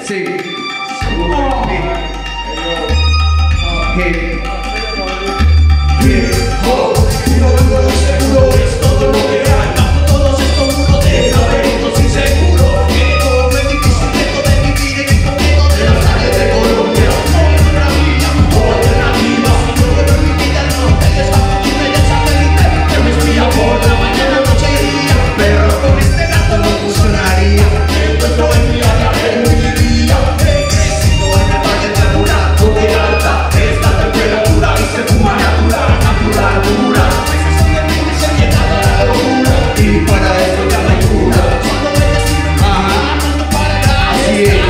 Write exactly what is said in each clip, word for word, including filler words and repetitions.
Sí. Oh. Hip. Hip hop. Seguro es todo lo que hay. Bajo todos estos muros de laberintos inseguros. Que todo es difícil dentro de mi vida en el momento de las calles de Colombia. Otra vida, alternativa. Yo quiero en mi vida no te escapas. Y me desatélite. Que me espía por la mañana, noche y día. Pero con este gato no funcionaría. Encuentro en mi área, en mi vida. He crecido en el valle de Altura, donde alta esta temperatura y se fuma natural, natural, dura. Y para eso ya no hay cura. Ajá, así es.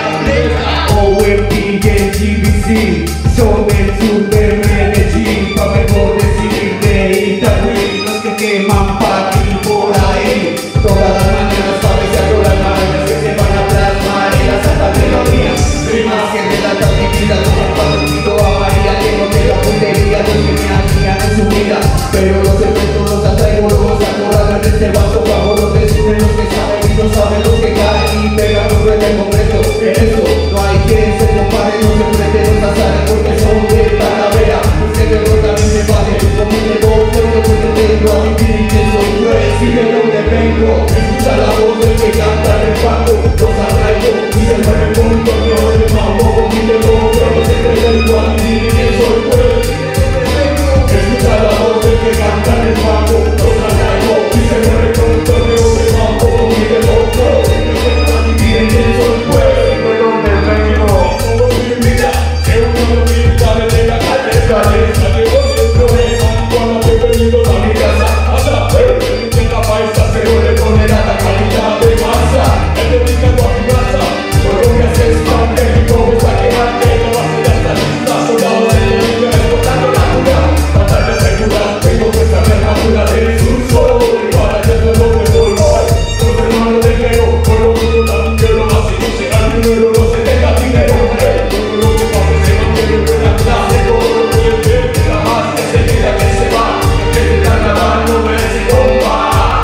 O M P y el G B C son el sur de Medellín. Pa' mejor decirte Itagüí, los que queman pa' ti por ahí. Todas las mañanas cabeceando las marcas que se van a plasmar en la santa melodía. Rimas que relatan mi vida, como cuando pido a María, que no te la puntería, los que me hacían en su vida. Pero los efectos los atraigo, los acorralan en este vaso bajo los decimen, los que saben y no saben los que caen y pegan un ruedo en concreto. En eso no hay quien se compare, no se enfrente los azares porque son de Talavera. Usted que rota a mí me vale, como un negocio, yo puedo tengo a vivir y que soy juez y de donde vengo. Escucha la voz del que canta en el pago, los atraigo y se mueven con un torneo de mambo. Y de donde no se entretengo a vivir y que soy juez. Escucha la voz del que canta en el pago, los atraigo y se mueven con un torneo de mambo. Y de donde no se entretengo a vivir y que soy juez. De donde vengo, mira, que uno me pinta desde la calle, calle, calle, corriendo de mambo. Cuando he venido a mi casa, a saber, que la paisa se vuelve poner a la calidad de masa. El dedicado a mi casa, Colombia se expande, México está quemante, la base ya está lista, soldados de Bolivia exportando la cura. Batalla segura, tengo puesta mi armadura del sur sol, para que no lo me voy. Los hermanos de guerrero, por lo que yo también quiero, así no será el número, no se tenga dinero. Todo lo que pase se mantiene en buena clase, todo lo que le ve, la más que se queda que se va, que se carnaval no me se compa.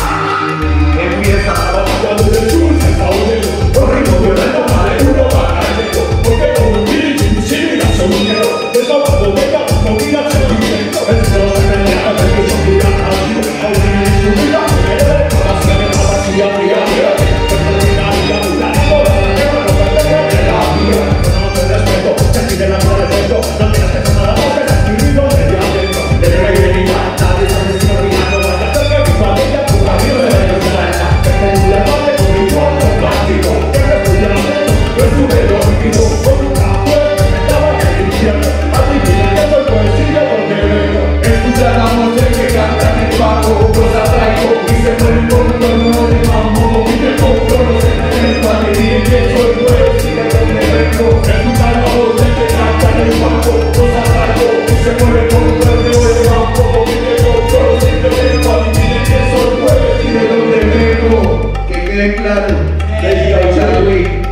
Empieza la batalla del sur, se está uniendo, los ritmos violando más de uno para el dedo, porque como un bicho, un chile, son un negro, de sábado de gato, no mira, se lo invento, el cielo se pelea, el bicho mira, al vivo, a un niño en su vida, que le dé, todas se ven a vacía, fría, fría, pero no mira, mira, mira, todas se ven a lo que te ve, la vida, no te respeto, se pide la mano de dentro, no tienes que tomar la voz, que se escribió desde adentro, de rey de mi vida, nadie sabe si no mirando, vaya a ser que mi familia, tu camino se ve en la alta, que te dure la parte con mi cuarto plástico, que me pude hacer, yo estuve dormido, con una fuerte, me estaba en el infierno, así que ya soy poesía donde vengo, escucha la voz del que canta en el pago, los atraigo y se mueren con un torneo de mambo, y te compro los entretengo a vivir que soy juez y de donde vengo, escucha la voz del que canta en el pago, los atraigo y se mueren con un torneo de mambo, y te compro los entretengo a vivir que soy juez y de donde vengo. Que quede claro, que Charlie.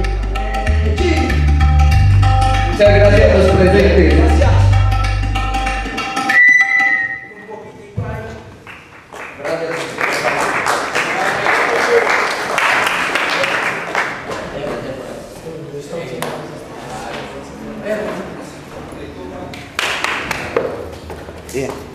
Muchas gracias a los presentes. Gracias. Yeah.